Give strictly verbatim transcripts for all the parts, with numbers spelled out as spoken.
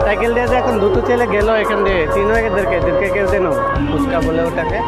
Cycle দিয়ে এখন দুটো ছেলে গেল এখান দিয়ে, চিনো এদেরকে? এদেরকে কেউ চেনো? ফুচকা বলে ওটাকে।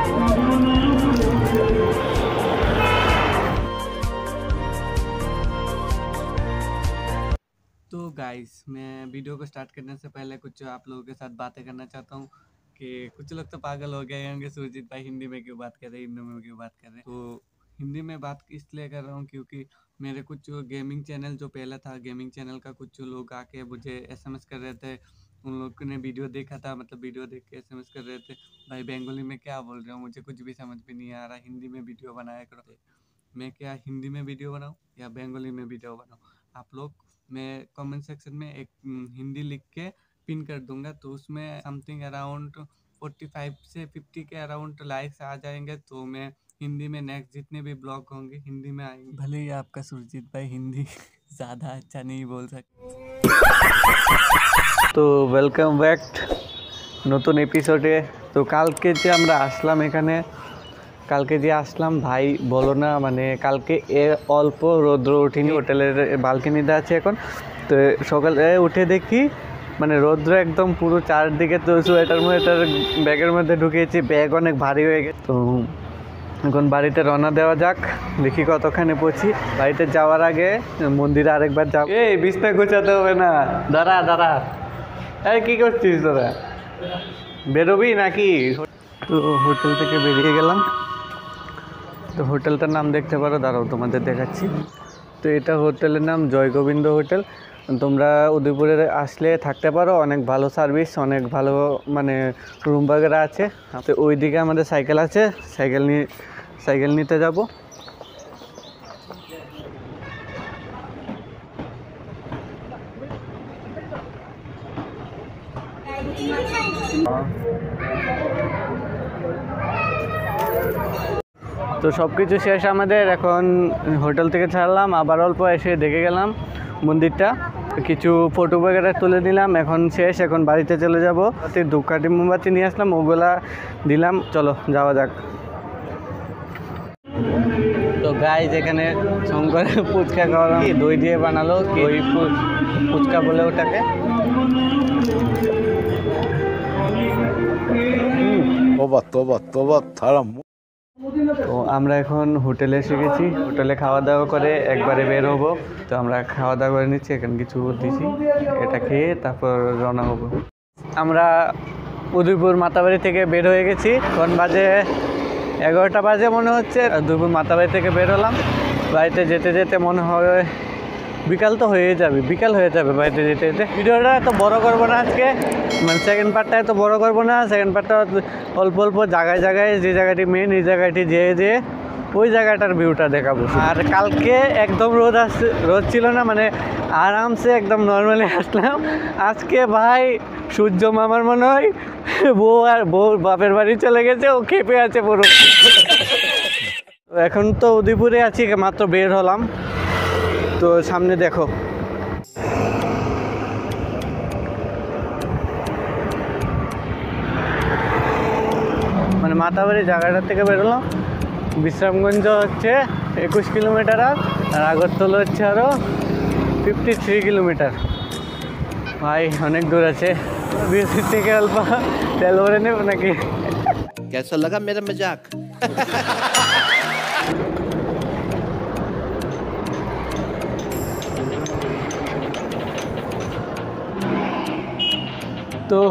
तो गाइस, मैं वीडियो को स्टार्ट करने से पहले कुछ आप लोगों के साथ बातें करना चाहता हूँ कि कुछ लोग तो पागल हो गए होंगे, सुरजीत भाई हिंदी में क्यों बात कर रहे हैं, हिंदी में क्यों बात कर रहे हैं। तो हिंदी में बात इसलिए कर रहा हूँ क्योंकि मेरे कुछ गेमिंग चैनल जो पहला था, गेमिंग चैनल का कुछ लोग आके मुझे एसएमएस कर रहे थे। उन लोगों ने वीडियो देखा था, मतलब वीडियो देख के एसएमएस कर रहे थे, भाई बंगाली में क्या बोल रहे हो, मुझे कुछ भी समझ में नहीं आ रहा, हिंदी में वीडियो बनाया करो। मैं क्या हिंदी में वीडियो बनाऊँ या बंगाली में वीडियो बनाऊँ? आप लोग, मैं कमेंट सेक्शन में एक हिंदी लिख के पिन कर दूंगा, तो उसमें समथिंग अराउंड पैंतालीस से पचास के अराउंड लाइक्स आ जाएंगे, तो मैं हिंदी में नेक्स्ट जितने भी ब्लॉग होंगे हिंदी में आएंगे। भले ही आपका सुरजीत भाई हिंदी ज़्यादा अच्छा नहीं बोल सकते। तो वेलकम बैक নতুন এপিসোডে। তো কালকে যে আমরা আসলাম এখানে, কালকে যে আসলাম ভাই বলো না, মানে কালকে এ অল্প রৌদ্র ওঠেনি, হোটেলের বালকনিতে আছে এখন। তো সকালে উঠে দেখি মানে রৌদ্র একদম পুরো চারদিকে। তো সোয়েটার মোয়েটার ব্যাগের মধ্যে ঢুকিয়েছি, ব্যাগ অনেক ভারী হয়ে গেছে। তো এখন বাড়িতে রওনা দেওয়া যাক, দেখি কতখানি পৌঁছি। বাড়িতে যাওয়ার আগে মন্দিরে আরেকবার যাব। এই বিছনা গোছাতে হবে না, দাঁড়া দাঁড়া। আরে কী করছিস তোরা, বেরোবি নাকি? তো হোটেল থেকে বেরিয়ে গেলাম। তো হোটেলটার নাম দেখতে পারো, দাঁড়াও তোমাদের দেখাচ্ছি। তো এটা হোটেলের নাম জয়গোবিন্দ হোটেল। তোমরা উদয়পুরে আসলে থাকতে পারো, অনেক ভালো সার্ভিস, অনেক ভালো মানে রুম বাগেরা আছে। তো ওইদিকে আমাদের সাইকেল আছে, সাইকেল নিয়ে সাইকেল নিতে যাব। তো সব কিছু শেষ আমাদের, এখন হোটেল থেকে ছাড়লাম, আবার অল্প এসে দেখে গেলাম মন্দিরটা, কিছু ফটো বগেরা তুলে নিলাম। এখন শেষ, এখন বাড়িতে চলে যাব। ধূপকাঠি মোমবাতি নিয়ে আসলাম, ওগুলা দিলাম। চলো যাওয়া যাক। তো গাইজ এখানে শঙ্কর ফুচকা খাওয়ালাম, দই দিয়ে বানালো, দই ফুচকা বলে ওটাকে। তোবা তোবা তোবা থারাম। তো আমরা এখন হোটেলে এসে গেছি, হোটেলে খাওয়া দাওয়া করে একবারে বের হবো। তো আমরা খাওয়া দাওয়া করে নিচ্ছি, এখানে কিছু দিছি, এটা খেয়ে তারপর রওনা হবো। আমরা উদয়পুর মাতাবাড়ি থেকে বের হয়ে গেছি, কোন বাজে এগারোটা বাজে মনে হচ্ছে। উদয়পুর মাতাবাড়ি থেকে বের হলাম, বাড়িতে যেতে যেতে মনে হয় বিকাল তো হয়ে যাবে, বিকাল হয়ে যাবে বাড়িতে যেতে যেতে। ভিডিওটা এত বড় করবো না আজকে, মানে সেকেন্ড পার্টটা এত বড় করবো না। সেকেন্ড পার্টটা অল্প অল্প জায়গায় জায়গায়, যে জায়গাটি মেন এই জায়গাটি যেয়ে যেয়ে ওই জায়গাটার ভিউটা দেখাবো। আর কালকে একদম রোদ আসছে, রোদ ছিল না, মানে আরামসে একদম নর্মালি আসলাম। আজকে ভাই সূর্য মামার মনে হয় বউ আর বউ বাপের বাড়ি চলে গেছে, ও খেপে আছে পুরো। এখন তো উদয়পুরে আছি, মাত্র বের হলাম। তো সামনে দেখো, মানে মাতাবাড়ি জায়গাটার থেকে বেরোলাম। বিশ্রামগঞ্জ হচ্ছে একুশ কিলোমিটার, আর আগরতলা হচ্ছে আরও ফিফটি থ্রি কিলোমিটার। ভাই অনেক দূর আছে। বিএসসি থেকে অল্প তেল ভরে নেব নাকি? कैसा लगा मेरा मजाक? তো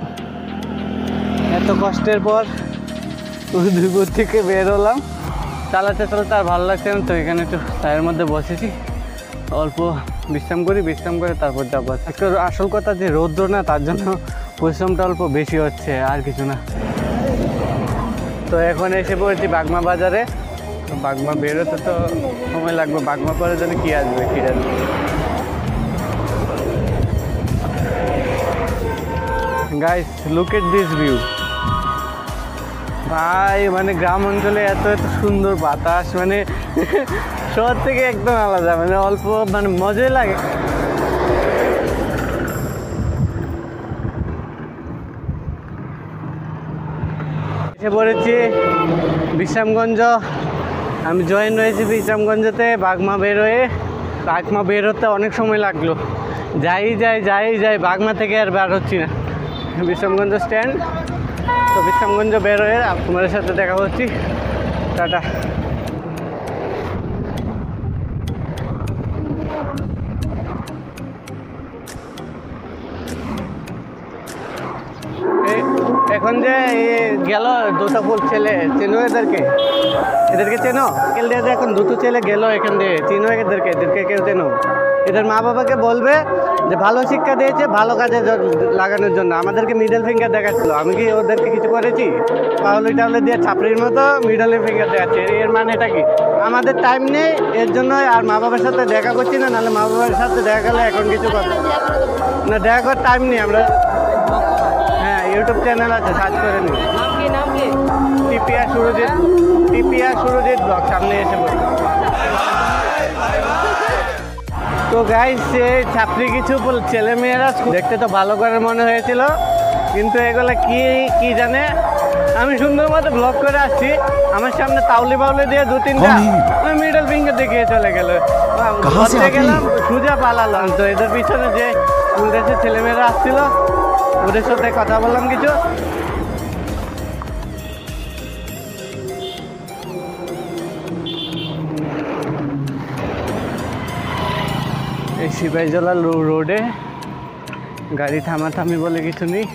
এত কষ্টের পর উদয়পুর থেকে বের হলাম, চালাতে চালাতে আর ভালো লাগছে না। তো এখানে একটু চায়ের মধ্যে বসেছি, অল্প বিশ্রাম করি, বিশ্রাম করে তারপর যাবো। একটা আসল কথা যে রৌদ্র না, তার জন্য পরিশ্রমটা অল্প বেশি হচ্ছে, আর কিছু না। তো এখন এসে পড়েছি বাগমা বাজারে। তো বাগমা বেরোতে তো সময় লাগবে, বাগমা পরে যেন কী আসবে, কী আসবে। Guys look at this view ভাই, মানে গ্রাম অঞ্চলে এত এত সুন্দর বাতাস, মানে শহর থেকে একদম আলাদা, মানে অল্প মানে মজাই লাগে। এসে পড়েছি বিশ্রামগঞ্জ। আমি জয়েন হয়েছি বিশ্রামগঞ্জতে। বাগমা বের হয়ে বাগমা বের হতে অনেক সময় লাগলো, যাই যাই যাই যাই বাগমা থেকে আর বার হচ্ছি না। বিশ্রামগঞ্জ স্ট্যান্ড, তো বিশ্রামগঞ্জ বের হয়ে তোমাদের সাথে দেখা হচ্ছি। টাটা। এখন যে গেল দুটো ফুল ছেলে, চেনো এদেরকে? এদেরকে চেনো? এখান দিয়ে এখন দুটো ছেলে গেল এখান দিয়ে, চিনো এদেরকে? এদেরকে কেউ চেনো? এদের মা বাবাকে বলবে যে ভালো শিক্ষা দিয়েছে ভালো কাজে লাগানোর জন্য। আমাদেরকে মিডল ফিঙ্গার দেখাচ্ছিল, আমি কি ওদেরকে কিছু করেছি? পাউলি টাউলি দিয়ে ছাপড়ির মতো মিডল ফিঙ্গার দেখাচ্ছে। এর মানে এটা কি? আমাদের টাইম নেই, এর জন্য আর মা বাবার সাথে দেখা করছি না, নাহলে মা বাবার সাথে দেখা গেলে এখন কিছু কথা না, দেখা করার টাইম নেই। আমরা হ্যাঁ ইউটিউব চ্যানেল আছে, সার্চ করে নিই। TPR Surajit, TPR Surajit blog, সামনে এসে বলি। তো গাইস, সে ছাত্রী কিছু ছেলেমেয়েরা দেখতে তো ভালো করে মনে হয়েছিল, কিন্তু এগুলো কি কি জানে। আমি সুন্দর মতো ব্লগ করে আসছি, আমার সামনে তাউলি বাউলি দিয়ে দু তিনটা মিডল ফিঙ্গার দেখিয়ে চলে গেল। বলতে গেলাম সোজা পালালাম। তো এদের পিছনে যে স্কুল ড্রেসের ছেলেমেয়েরা আসছিল, ওদের সাথে কথা বললাম কিছু। এই সিপাহীজলা রোডে গাড়ি থামাথামি বলে কিছু নেই।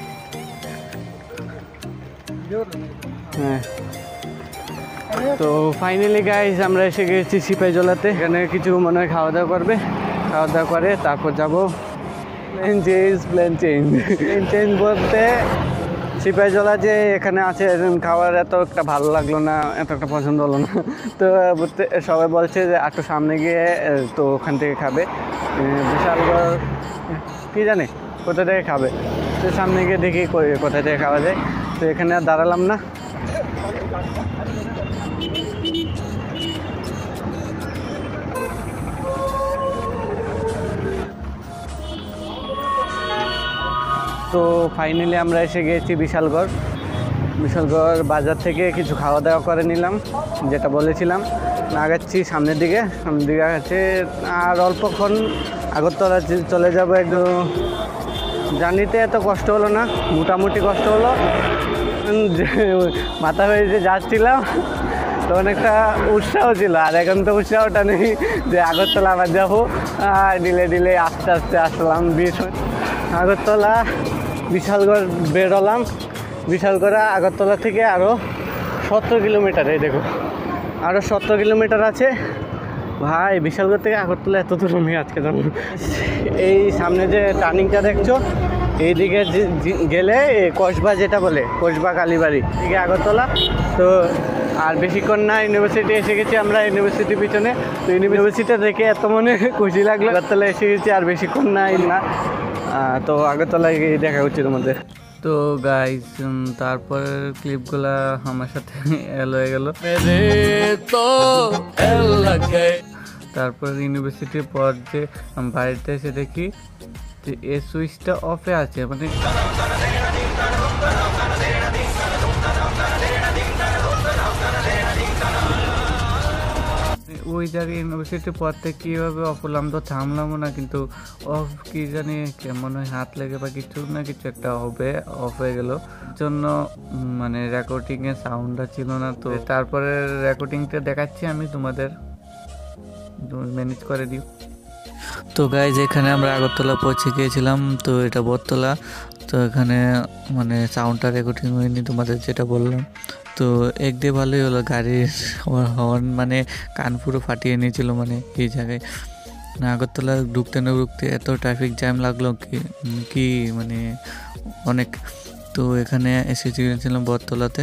হ্যাঁ, তো ফাইনালি গাইজ আমরা এসে গেছি সিপাহীজলাতে। এখানে কিছু মনে হয় খাওয়া দাওয়া করবে, খাওয়া দাওয়া করে তারপর যাবো। Plane change, plane change plane change বলতে সিপাহীজলা যে এখানে আছে খাওয়ার এত একটা ভালো লাগলো না, এত একটা পছন্দ হলো না। তো সবাই বলছে যে একটু সামনে গিয়ে তো ওখান থেকে খাবে, বিশালগড় কী জানে কোথা থেকে খাবে। তো সামনে গিয়ে দেখি কোথা থেকে খাওয়া যায়। তো এখানে আর দাঁড়ালাম না। তো ফাইনালি আমরা এসে গিয়েছি বিশালগড়। বিশালগড় বাজার থেকে কিছু খাওয়া দাওয়া করে নিলাম, যেটা বলেছিলাম। আগাচ্ছি সামনের দিকে, সামনের দিকে আগাচ্ছে আর অল্পক্ষণ আগরতলা চলে যাবো। একদম জার্নিতে এত কষ্ট হলো না, মোটামুটি কষ্ট হলো। মাথা হয়ে যে যাচ্ছিলাম তখন একটা উৎসাহ ছিল, আর এখন তো উৎসাহটা নেই যে আগরতলা আবার যাবো। ডিলে ডিলে আস্তে আস্তে আসলাম বিশ আগরতলা। বিশালগড় বেরোলাম। বিশালগড় আগরতলা থেকে আরও সতেরো কিলোমিটার, এই দেখো আরও সতেরো কিলোমিটার আছে ভাই। বিশালগড় থেকে আগরতলা এত দূর আমি আজকে জানি। এই সামনে যে টার্নিংটা দেখছো, এই দিকে গেলে কসবা, যেটা বলে কসবা কালীবাড়ি দিকে আগরতলা। তো আর বেশিক্ষণ না, ইউনিভার্সিটি এসে গেছি আমরা, ইউনিভার্সিটির পিছনে। তো ইউনিভার্সিটি দেখে এত মনে খুশি লাগলো। আগরতলা এসে গেছি, আর বেশিক্ষণ নাই না। তো আগরতলায় দেখা হচ্ছে তোমাদের। তো গাইস, তারপর ক্লিপগুলা আমার সাথে এল হয়ে গেল। তারপর ইউনিভার্সিটির পর যে বাড়িতে এসে দেখি যে এই সুইচটা অফে আছে, মানে ওই জায়গায় ইউনিভার্সিটির পর থেকে কীভাবে অফ হলাম তো থামলামও না, কিন্তু অফ কি জানি মনে হয় হাত লেগে বা কিছু না কিছু একটা হবে, অফ হয়ে গেল। জন্য মানে রেকর্ডিংয়ের সাউন্ডটা ছিল না। তো তারপরে রেকর্ডিংটা দেখাচ্ছি আমি তোমাদের, ম্যানেজ করে দিও। তো গাইজ, এখানে আমরা আগরতলা পৌঁছে গিয়েছিলাম। তো এটা বটতলা। তো এখানে মানে সাউন্ডটা রেকর্ডিং হয়নি, তোমাদের যেটা বললাম। তো এক দিয়ে ভালোই হলো, গাড়ির হর্ন মানে কান পুরো ফাটিয়ে নিয়েছিল মানে এই জায়গায়। আগরতলা ঢুকতে না ঢুকতে এত ট্রাফিক জ্যাম লাগলো কি কি মানে অনেক। তো এখানে এসে গিয়েছিলাম বটতলাতে।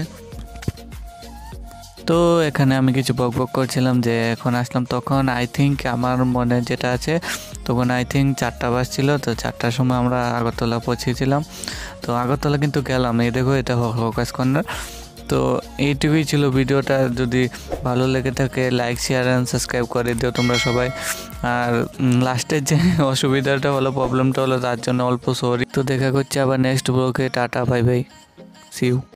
তো এখানে আমি কিছু বক বক করছিলাম যে এখন আসলাম, তখন আই থিঙ্ক আমার মনে যেটা আছে তখন আই থিঙ্ক চারটা বাজছিল। তো চারটার সময় আমরা আগরতলা পৌঁছেছিলাম। তো আগরতলা কিন্তু গেলাম, এই দেখো এটা হকার্স কর্নার। তো এইটুকুই ছিল ভিডিওটা। যদি ভালো লেগে থাকে লাইক শেয়ার অ্যান্ড সাবস্ক্রাইব করে দিও তোমরা সবাই। আর লাস্টের যে অসুবিধাটা হলো, প্রবলেমটা হলো, তার জন্য অল্প সরি। তো দেখা করছে আবার নেক্সট ব্লগে। Tata, bye bye, see you.